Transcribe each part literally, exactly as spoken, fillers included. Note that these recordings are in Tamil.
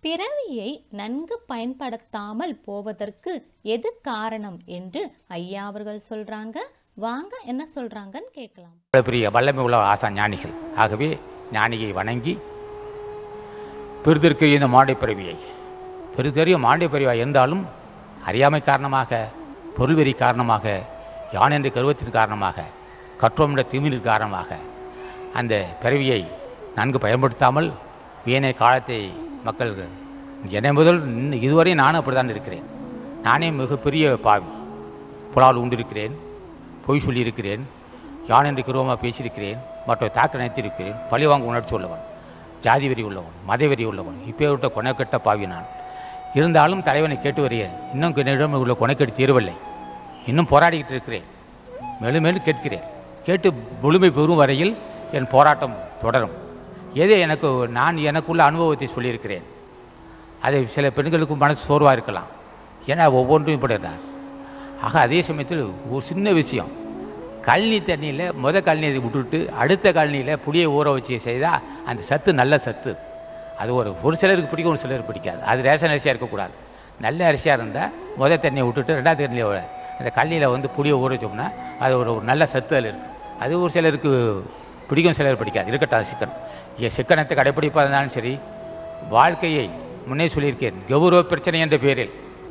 பிறவியை நன்கு பயன்படுத்தாமல் போவதற்கு எது காரணம் என்று ஐயா அவர்கள் சொல்றாங்க. வாங்க என்ன சொல்றாங்கன்னு கேட்கலாம். பெரிய வல்லமை உள்ள ஆசா ஞானிகள். ஆகவே ஞானியை வணங்கி பெருதற்கு இந்த மாண்டை பிறவியை பெருதெரிய மாண்டை பிறவியாக இருந்தாலும் அறியாமை காரணமாக, பொருள்வெறி காரணமாக, யான் என்ற கருவத்தின் காரணமாக, கற்றோம் என்ற திமிரின் காரணமாக அந்த பிறவியை நன்கு பயன்படுத்தாமல் வீணை காலத்தை மக்கள் என்னை முதல் இதுவரை நானும் அப்படி தான் இருக்கிறேன். நானே மிகப்பெரிய பாவி. புலால் உண்டிருக்கிறேன், பொய் சொல்லியிருக்கிறேன், யான் என்று குருவமாக பேசியிருக்கிறேன், மற்ற தாக்க நினைத்திருக்கிறேன், பழிவாங்க உணர்ச்சி உள்ளவன், ஜாதி வெறி உள்ளவன், மத வெறி உள்ளவன், இப்போ விட்ட கொனைக்கட்ட பாவி நான். இருந்தாலும் தலைவனை கேட்டு வருகிறேன். இன்னும் என்னிடம் உள்ள கொனைக்கட்டு தீரவில்லை. இன்னும் போராடிக்கிட்டு இருக்கிறேன். மேலும் மேலும் கேட்கிறேன். கேட்டு முழுமை பெறும் வரையில் என் போராட்டம் தொடரும். ஏதோ எனக்கு நான் எனக்குள்ள அனுபவத்தை சொல்லியிருக்கிறேன். அதை சில பெண்களுக்கும் மனசு சோர்வாக இருக்கலாம். ஏன்னா ஒவ்வொன்றும் படுகிறார். ஆக அதே சமயத்தில் ஒரு சின்ன விஷயம், கழனி தண்ணியில் முத கழனியை விட்டுவிட்டு அடுத்த கழனியில் புளியை ஊற வச்சு செய்தால் அந்த சத்து நல்ல சத்து. அது ஒரு ஒரு சிலருக்கு பிடிக்கும், ஒரு சிலருக்கு பிடிக்காது. அது ரேஷன் அரிசியாக இருக்கக்கூடாது. நல்ல அரிசியாக இருந்தால் முத தண்ணியை விட்டுட்டு ரெண்டாவது தண்ணியில் அந்த கழனியில் வந்து புளியை ஊற வச்சோம்னா அது ஒரு ஒரு நல்ல சத்து அதில் இருக்குது. அது ஒரு சிலருக்கு பிடிக்கும், சிலருக்கு பிடிக்காது. இருக்கட்டும், அது சிக்கனம். என் சிக்கனத்தை கடைப்பிடிப்பாக இருந்தாலும் சரி, வாழ்க்கையை முன்னே சொல்லியிருக்கேன். கௌரவ பிரச்சனை என்ற பேரில்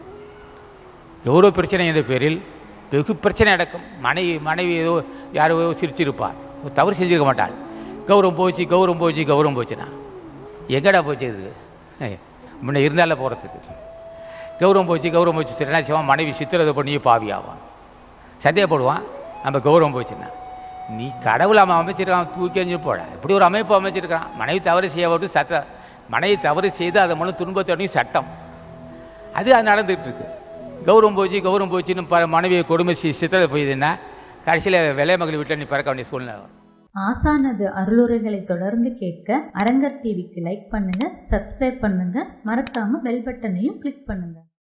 கௌரவ பிரச்சனை என்ற பேரில் வெகு பிரச்சனை அடக்கும். மனைவி மனைவி ஏதோ யாரோ சிரிச்சிருப்பார், தவறு செஞ்சிருக்க மாட்டாள். கௌரவம் போச்சு கௌரவம் போச்சு கௌரவம் போச்சுன்னா எங்கடா போச்சு? இது முன்னே இருந்தால போகிறதுக்கு கௌரவம் போச்சு கௌரவம் போச்சு சரி என்ன செய்வான்? மனைவி சித்திரதை பண்ணி பாவி ஆவான், சந்தேகப்படுவான். நம்ம கௌரவம் போச்சுன்னா நீ கடவுள் அவன் அமைச்சிருக்கான், தூக்கி அஞ்சு போட. இப்படி ஒரு அமைப்பு அமைச்சிருக்கான். மனைவி தவறு செய்ய விட்டு சட்டம், மனைவி தவறு செய்து அதை மூலம் துன்பத்தோடையும் சட்டம் அது அது நடந்துகிட்டு இருக்கு. கௌரவம் போச்சு கௌரவம் போச்சுன்னு ப மனைவியை கொடுமை சித்திரதை போயிதுன்னா கடைசியில் விலை மகள் வீட்டில் நீ பிறக்க வேண்டிய சூழ்நிலை வரும். ஆசானது அருளுரைகளை தொடர்ந்து கேட்க அரங்கர் டிவிக்கு லைக் பண்ணுங்க, சப்ஸ்கிரைப் பண்ணுங்க, மறக்காம பெல் பட்டனையும் கிளிக் பண்ணுங்க.